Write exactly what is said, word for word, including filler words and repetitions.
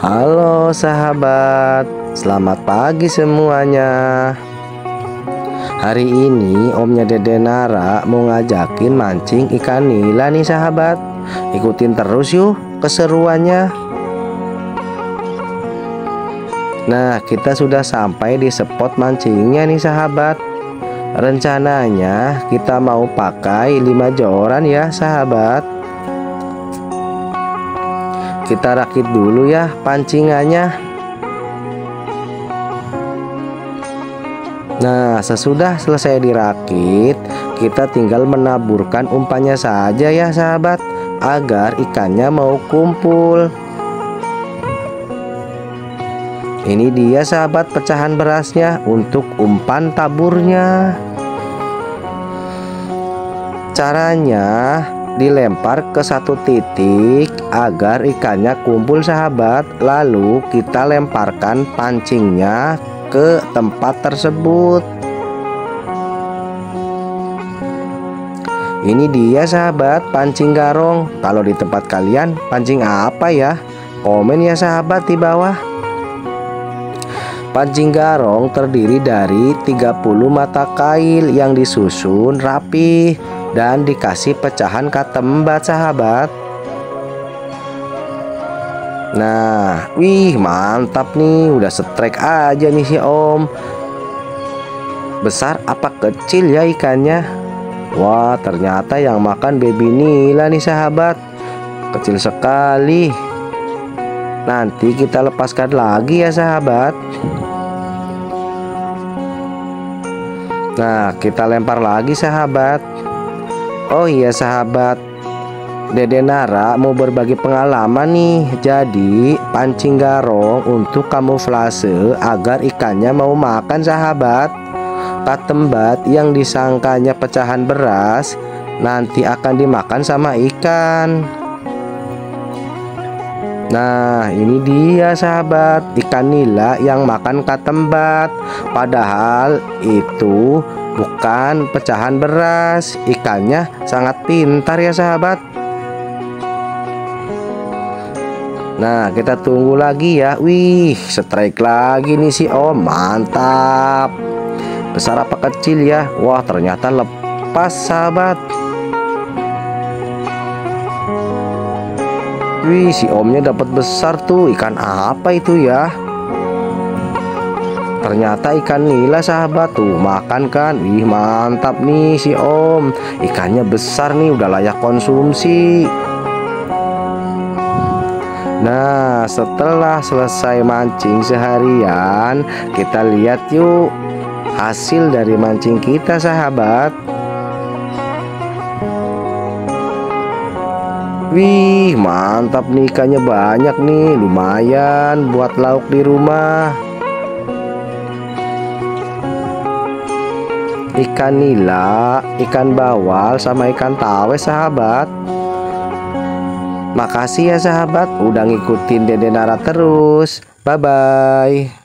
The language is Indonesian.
Halo sahabat, selamat pagi semuanya. Hari ini omnya Dede Nara mau ngajakin mancing ikan nila nih sahabat. Ikutin terus yuk keseruannya. Nah, kita sudah sampai di spot mancingnya nih sahabat. Rencananya kita mau pakai lima joran ya sahabat. Kita rakit dulu ya pancingannya. Nah, sesudah selesai dirakit, kita tinggal menaburkan umpannya saja ya sahabat, agar ikannya mau kumpul. Ini dia sahabat pecahan berasnya untuk umpan taburnya. Caranya dilempar ke satu titik agar ikannya kumpul sahabat. Lalu kita lemparkan pancingnya ke tempat tersebut. Ini dia sahabat pancing garong. Kalau di tempat kalian pancing apa ya? Komen ya sahabat di bawah. Pancing garong terdiri dari tiga puluh mata kail yang disusun rapi dan dikasih pecahan katembat sahabat. Nah, wih mantap nih, udah strike aja nih si om. Besar apa kecil ya ikannya? Wah, ternyata yang makan baby nila nih sahabat. Kecil sekali. Nanti kita lepaskan lagi ya sahabat. Nah, kita lempar lagi sahabat. Oh iya sahabat, Dede Nara mau berbagi pengalaman nih. Jadi pancing garong untuk kamuflase agar ikannya mau makan sahabat. Katembat yang disangkanya pecahan beras nanti akan dimakan sama ikan. Nah, ini dia sahabat, ikan nila yang makan katembat. Padahal itu bukan pecahan beras. Ikannya sangat pintar ya sahabat. Nah, kita tunggu lagi ya. Wih, strike lagi nih si om. Mantap. Besar apa kecil ya? Wah, ternyata lepas sahabat. Wih, si omnya dapat besar tuh. Ikan apa itu ya? Ternyata ikan nila sahabat tuh, makan kan. Wih, mantap nih si om. Ikannya besar nih, udah layak konsumsi. Nah, setelah selesai mancing seharian, kita lihat yuk hasil dari mancing kita sahabat. Wih, mantap nih, ikannya banyak nih, lumayan buat lauk di rumah. Ikan nila, ikan bawal, sama ikan tawes sahabat. Makasih ya sahabat udah ngikutin Dede Nara terus. Bye bye.